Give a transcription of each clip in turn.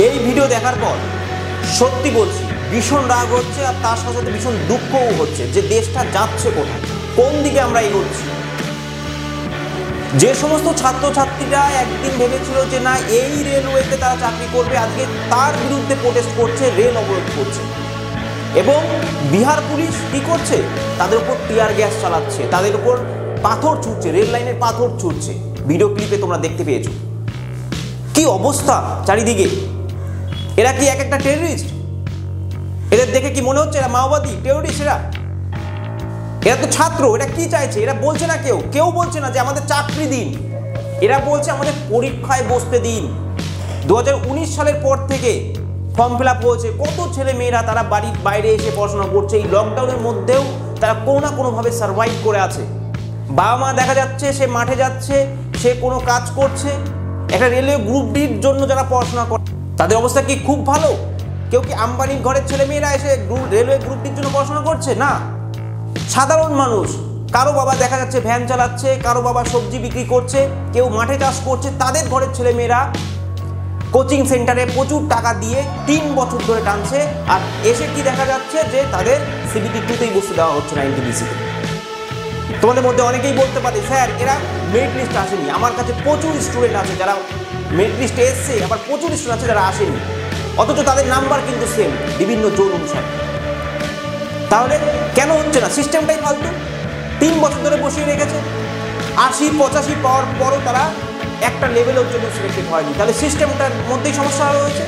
এই ভিডিও দেখার পর সত্যি বলছি ভীষণ রাগ হচ্ছে, আর তার সাথে সাথে ভীষণ দুঃখও হচ্ছে যে দেশটা যাচ্ছে কোথায়, কোন দিকে আমরা এগোচ্ছি। যে সমস্ত ছাত্রছাত্রীরা একদিন ভেবেছিল যে না এই রেলওয়েতে তারা চাকরি করবে, আজকে তার বিরুদ্ধে প্রোটেস্ট করছে, রেল অবরোধ করছে। এবং বিহার পুলিশ কী করছে, তাদের উপর টিয়ার গ্যাস চালাচ্ছে, তাদের উপর পাথর ছুটছে, রেল লাইনের পাথর ছুটছে। ভিডিও ক্লিপে তোমরা দেখতে পেয়েছো কি অবস্থা চারিদিকে। এরা কি এক একটা টেররিস্ট? এদের দেখে কি মনে হচ্ছে এরা মাওবাদী টেররিস্ট? এরা তো ছাত্র। এরা কি চাইছে? এরা বলছে না, কেউ বলছে না যে আমাদের চাকরি দিন, এরা বলছে আমাদের পরীক্ষায় বসতে দিন। 2019 সালের পর থেকে ফর্ম ফিল আপ হয়েছে, কত ছেলে মেয়েরা তারা বাড়ির বাইরে এসে পড়াশোনা করছে। এই লকডাউনের মধ্যেও তারা কোনো না কোনোভাবে সার্ভাইভ করে আছে। বাবা মা দেখা যাচ্ছে সে মাঠে যাচ্ছে, সে কোনো কাজ করছে। একটা রেলওয়ে গ্রুপ ডির জন্য যারা পড়াশোনা করে তাদের অবস্থা কি খুব ভালো? কেউ কি আম্বানির ঘরের ছেলে মেয়েরা এসে রেলওয়ে গ্রুপ ডির জন্য পড়াশোনা করছে? না, সাধারণ মানুষ। কারো বাবা দেখা যাচ্ছে ভ্যান চালাচ্ছে, কারো বাবা সবজি বিক্রি করছে, কেউ মাঠে চাষ করছে। তাদের ঘরের ছেলে মেয়েরা কোচিং সেন্টারে প্রচুর টাকা দিয়ে 3 বছর ধরে টানছে, আর এসে কি দেখা যাচ্ছে যে তাদের সিবিটি 2তেই বসতে দেওয়া হচ্ছে না এনটিপিসিতে। তোমাদের মধ্যে অনেকেই বলতে পারে স্যার এরা মেরিট লিস্ট আসেনি। আমার কাছে প্রচুর স্টুডেন্ট আছে যারা মেরিট লিস্টে এসছে, আবার প্রচুর স্টুডেন্ট আছে যারা আসেনি, অথচ তাদের নাম্বার কিন্তু সেম বিভিন্ন জোন অনুসারে। তাহলে কেন হচ্ছে না? সিস্টেমটাই ফালতু। 3 বছর ধরে বসিয়ে রেখেছে। 80-85 পাওয়ার পরও তারা একটা লেভেলের জন্য সিলেক্টেড হয়নি। তাহলে সিস্টেমটার মধ্যেই সমস্যা হয়েছে।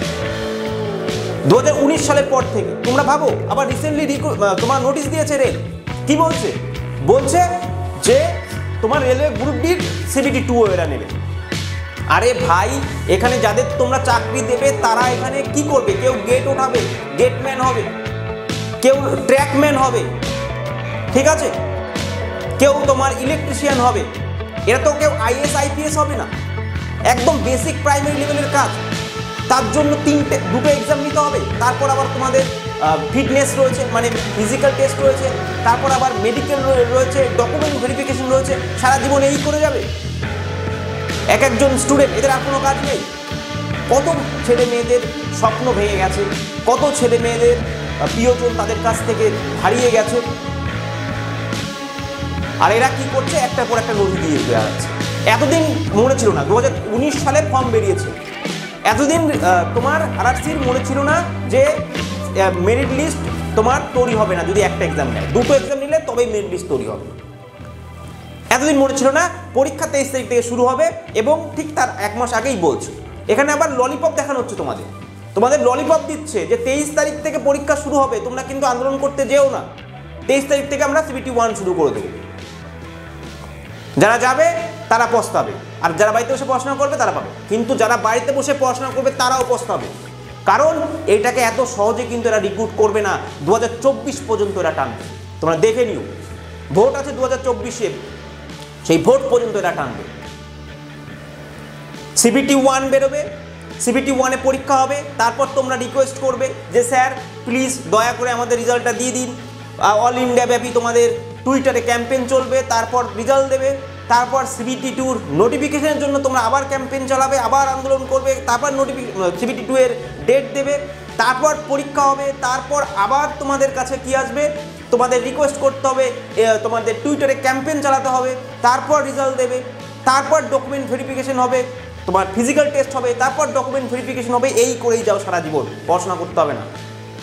2019 সালের পর থেকে তোমরা ভাবো, আবার রিসেন্টলি তোমার নোটিশ দিয়েছে রেল। কি বলছে যে তোমার রেলওয়ে গ্রুপ ডির সিবিটি 2 এরা নেবে। আরে ভাই, এখানে যাদের তোমরা চাকরি দেবে তারা এখানে কি করবে? কেউ গেট ওঠাবে, গেটম্যান হবে, কেউ ট্র্যাকম্যান হবে, ঠিক আছে, কেউ তোমার ইলেকট্রিশিয়ান হবে। এরা তো কেউ আইএস আইপিএস হবে না। একদম বেসিক প্রাইমারি লেভেলের কাজ। তার জন্য দুটো এক্সাম নিতে হবে। তারপর আবার তোমাদের ফিটনেস রয়েছে, মানে ফিজিক্যাল টেস্ট রয়েছে, তারপর আবার মেডিকেল রয়েছে, ডকুমেন্ট ভেরিফিকেশন রয়েছে। সারা জীবন এই করে যাবে এক একজন স্টুডেন্ট। এদের আর কোনো কাজ নেই। কত ছেলে মেয়েদের স্বপ্ন ভেঙে গেছে, কত ছেলে মেয়েদের প্রিয়জন তাদের কাছ থেকে হারিয়ে গেছে। আর এরা কি করছে? একটার পর একটা নথি দিয়ে যাচ্ছে। এতদিন মনে ছিল না 2019 সালে ফর্ম বেরিয়েছে, এতদিন তোমার আরআরসির মনে ছিল না যে মেরিট লিস্ট তোমার তৈরি হবে না যদি একটা এক্সাম নেয়। দুটো এক্সাম নিলে তবেই মেরিট লিস্ট তৈরি হবে। এতদিন মনে ছিল না পরীক্ষা 23 তারিখ থেকে শুরু হবে, এবং ঠিক তার 1 মাস আগেই বলছে। এখানে আবার ললিপপ দেখানো হচ্ছে তোমাদের ললিপপ দিচ্ছে যে 23 তারিখ থেকে পরীক্ষা শুরু হবে, তোমরা কিন্তু আন্দোলন করতে যেও না। 23 তারিখ থেকে আমরা সিবিটি 1 শুরু করে দেবো। যারা যাবে তারা পস্তাবে, আর যারা বাড়িতে বসে পড়াশোনা করবে তারা পাবে। কিন্তু যারা বাড়িতে বসে পড়াশোনা করবে তারাও পস্তাবে, কারণ এটাকে এত সহজে কিন্তু এরা রিক্রুট করবে না। 2024 পর্যন্ত এরা টানবে। তোমরা দেখে নিও, ভোট আছে 2024-এ, সেই ভোট পর্যন্ত এরা টানবে। সিবিটি 1 বেরোবে, সিবিটি 1-এ পরীক্ষা হবে। তারপর তোমরা রিকোয়েস্ট করবে যে স্যার প্লিজ দয়া করে আমাদের রেজাল্টটা দিয়ে দিন। অল ইন্ডিয়া ব্যাপী তোমাদের টুইটারে ক্যাম্পেইন চলবে, তারপর রেজাল্ট দেবে। তারপর সিবিটি 2-র নোটিফিকেশনের জন্য তোমরা আবার ক্যাম্পেইন চালাবে, আবার আন্দোলন করবে। তারপর সিবিটি 2-এর ডেট দেবে, তারপর পরীক্ষা হবে। তারপর আবার তোমাদের কাছে কি আসবে? তোমাদের রিকোয়েস্ট করতে হবে, তোমাদের টুইটারে ক্যাম্পেইন চালাতে হবে, তারপর রেজাল্ট দেবে, তারপর ডকুমেন্ট ভেরিফিকেশন হবে, তোমার ফিজিক্যাল টেস্ট হবে, তারপর ডকুমেন্ট ভেরিফিকেশন হবে। এই করেই যাও সারা জীবন, পড়াশোনা করতে হবে না।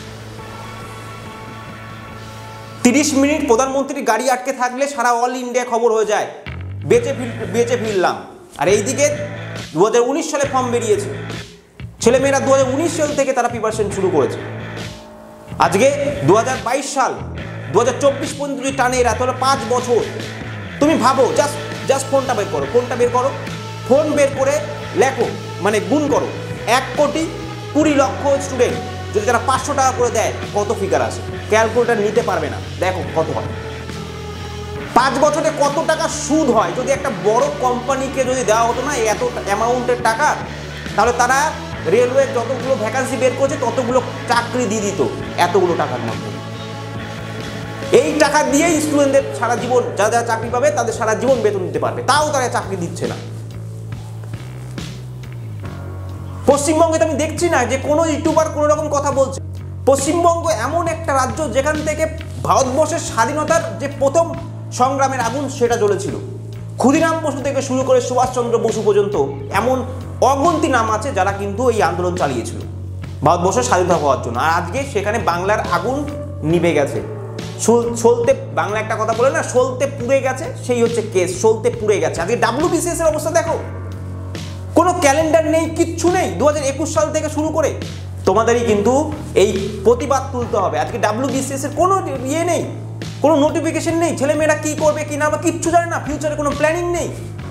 30 মিনিট প্রধানমন্ত্রীর গাড়ি আটকে থাকলে সারা অল ইন্ডিয়া খবর হয়ে যায়, বেঁচে ফিরলাম। আর এইদিকে 2019 সালে ফর্ম বেরিয়েছে, ছেলেমেয়েরা 2019 সাল থেকে তারা প্রিপারেশন শুরু করেছে। আজকে 2022 সাল, 2024 পর্যন্ত যদি টানে এরা, তাহলে 5 বছর। তুমি ভাবো, জাস্ট ফোনটা বের করো, ফোন বের করে লেখো, মানে গুণ করো 1,20,00,000 স্টুডেন্ট যদি তারা 500 টাকা করে দেয়, কত ফিগার আসে? ক্যালকুলেটার নিতে পারবে না, দেখো কত হয়। 5 বছরে কত টাকা সুদ হয়? যদি একটা বড় কোম্পানিকে যদি দেওয়া হতো না এত অ্যামাউন্টের টাকা, তাহলে তারা রেলওয়ে যতগুলো ভ্যাকান্সি বের করছে ততগুলো চাকরি দিয়ে দিত এতগুলো টাকার মধ্যে। এই টাকা দিয়েই স্টুডেন্টদের সারা জীবন, যারা চাকরি পাবে তাদের সারা জীবন বেতন দিতে পারবে, তাও তারা চাকরি দিচ্ছে না। পশ্চিমবঙ্গে তো আমি দেখছি না যে কোনো ইউটিউবার কোনো রকম কথা বলছে। পশ্চিমবঙ্গ এমন একটা রাজ্য যেখান থেকে ভারতবর্ষের স্বাধীনতার যে প্রথম সংগ্রামের আগুন সেটা জ্বলেছিল। ক্ষুদিরাম বসু থেকে শুরু করে সুভাষচন্দ্র বসু পর্যন্ত এমন অগন্তি নাম আছে যারা কিন্তু এই আন্দোলন চালিয়েছিল ভারতবর্ষের স্বাধীনতা হওয়ার জন্য। আর আজকে সেখানে বাংলার আগুন নিভে গেছে। সলতে বাংলা একটা কথা বলে না, সলতে পুড়ে গেছে, সেই হচ্ছে কেস, সলতে পুড়ে গেছে। আজকে WBCS এর অবস্থা দেখো, কোনো ক্যালেন্ডার নেই, কিচ্ছু নেই। 2021 সাল থেকে শুরু করে তোমাদেরই কিন্তু এই প্রতিবাদ তুলতে হবে। আজকে WBCS এর কোনো ইয়ে নেই, কোনো নোটিফিকেশন নেই, ছেলেমেয়েরা কি করবে কি না বা কিচ্ছু জানে না, ফিউচারে কোনো প্ল্যানিং নেই।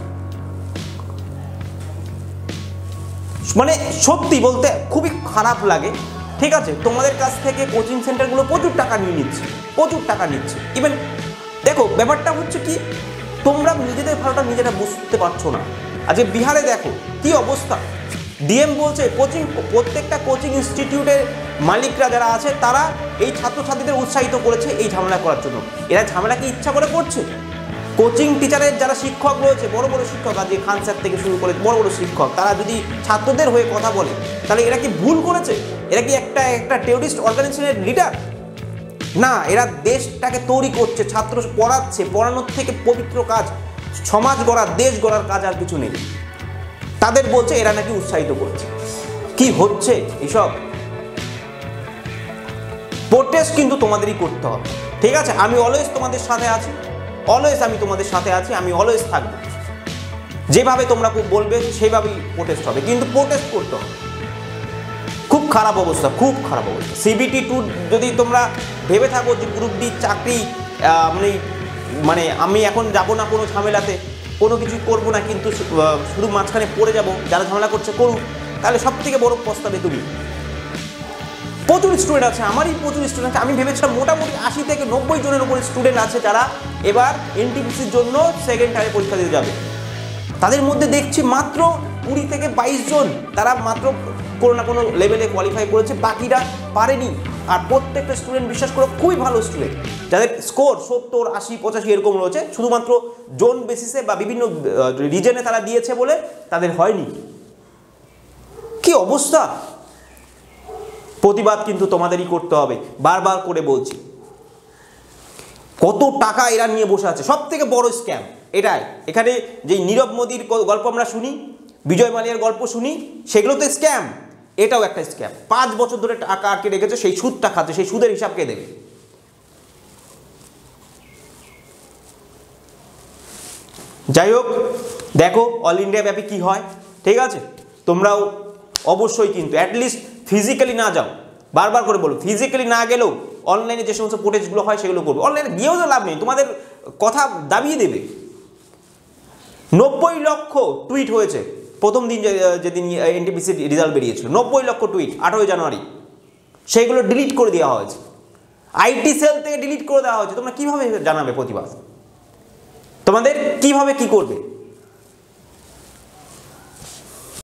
মানে সত্যি বলতে খুবই খারাপ লাগে। ঠিক আছে, তোমাদের কাছ থেকে কোচিং সেন্টারগুলো প্রচুর টাকা নিয়ে নিচ্ছে, প্রচুর টাকা নিচ্ছে। ইভেন দেখো ব্যাপারটা হচ্ছে কি, তোমরা নিজেদের ভালোটা নিজেরা বুঝতে পারছো না। আজকে বিহারে দেখো কি অবস্থা, ডিএম বলছে প্রত্যেকটা কোচিং ইনস্টিটিউটের মালিকরা যারা আছে তারা এই ছাত্রছাত্রীদের উৎসাহিত করেছে এই ঝামেলা করার জন্য। এরা ঝামেলা কি ইচ্ছা করে করছে? কোচিং টিচারের যারা শিক্ষক রয়েছে, বড় বড় শিক্ষক, আজকে খান স্যার থেকে শুরু করে বড় বড় শিক্ষক, তারা যদি ছাত্রদের হয়ে কথা বলে তাহলে এরা কি ভুল করেছে? এরা কি একটা টেররিস্ট অর্গানাইজেশনের লিডার? না, এরা দেশটাকে তৈরি করছে, ছাত্র পড়াচ্ছে, পড়ানোর থেকে পবিত্র কাজ সমাজ গড়া, দেশ গড়ার কাজ আর কিছু নেই। তাদের বলছে এরা নাকি উৎসাহিত করছে। কি হচ্ছে এইসব? প্রোটেস্ট কিন্তু তোমাদেরই করতে হবে, ঠিক আছে? আমি অলওয়েজ তোমাদের সাথে আছি, অলওয়েজ আমি তোমাদের সাথে আছি, আমি অলওয়েজ থাকবো। যেভাবে তোমরা বলবে সেভাবেই প্রোটেস্ট হবে, কিন্তু প্রোটেস্ট করতে হবে। খুব খারাপ অবস্থা, খুব খারাপ অবস্থা। CBT 2 যদি তোমরা ভেবে থাকো যে গ্রুপ ডি চাকরি মানে আমি এখন যাব না কোনো ঝামেলাতে, কোনো কিছু করবো না, কিন্তু শুধু মাঝখানে পড়ে যাব, যারা ঝামেলা করছে করুক, তাহলে সব থেকে বড় প্রস্তাবে তুমি। প্রচুর স্টুডেন্ট আছে, আমারই প্রচুর স্টুডেন্ট আছে। আমি ভেবেছিলাম মোটামুটি 80 থেকে 90 জনের উপরে স্টুডেন্ট আছে যারা এবার NTPCর জন্য সেকেন্ড টাইমে পরীক্ষা দিতে যাবে। তাদের মধ্যে দেখছি মাত্র 20 থেকে 22 জন তারা মাত্র কোনো না কোনো লেভেলে কোয়ালিফাই করেছে, বাকিরা পারেনি। আর প্রত্যেকটা স্টুডেন্ট বিশ্বাস করো খুবই ভালো স্টুডেন্ট, যাদের স্কোর 70, 80, 85 এরকম রয়েছে, শুধুমাত্র জোন বেসিসে বা বিভিন্ন রিজনে তারা দিয়েছে বলে তাদের হয়নি। কি অবস্থা! প্রতিবাদ কিন্তু তোমাদেরই করতে হবে, বারবার করে বলছি। কত টাকা এরা নিয়ে বসে আছে, সব থেকে বড় স্ক্যাম এটাই। এখানে যে নীরব মোদীর গল্প আমরা শুনি, বিজয় মালিয়ার গল্প শুনি, সেগুলো তো স্ক্যাম, এটাও একটা স্ক্যাম। 5 বছর ধরে টাকা আটকে রেখেছে, সেই সুদটা খাচ্ছে, সেই সুদের হিসাব কে দেবে? যাই হোক, দেখো অল ইন্ডিয়া ব্যাপী কি হয়, ঠিক আছে? তোমরাও অবশ্যই কিন্তু অ্যাটলিস্ট ফিজিক্যালি না যাও, বারবার করে বলো, ফিজিক্যালি না গেলেও অনলাইনে যে সমস্ত প্রোটেস্টগুলো হয় সেগুলো করবে। অনলাইনে গিয়েও তো লাভ নেই, তোমাদের কথা দাবিয়ে দেবে। 90 লক্ষ টুইট হয়েছে প্রথম দিন, যেদিন NTPC রেজাল্ট বেরিয়েছিল, 90 লক্ষ টুইট 18 জানুয়ারি, সেইগুলো ডিলিট করে দেওয়া হয়েছে, IT সেল থেকে ডিলিট করে দেওয়া হয়েছে। তোমরা কিভাবে জানাবে প্রতিবাদ? তোমাদের কিভাবে কি করবে?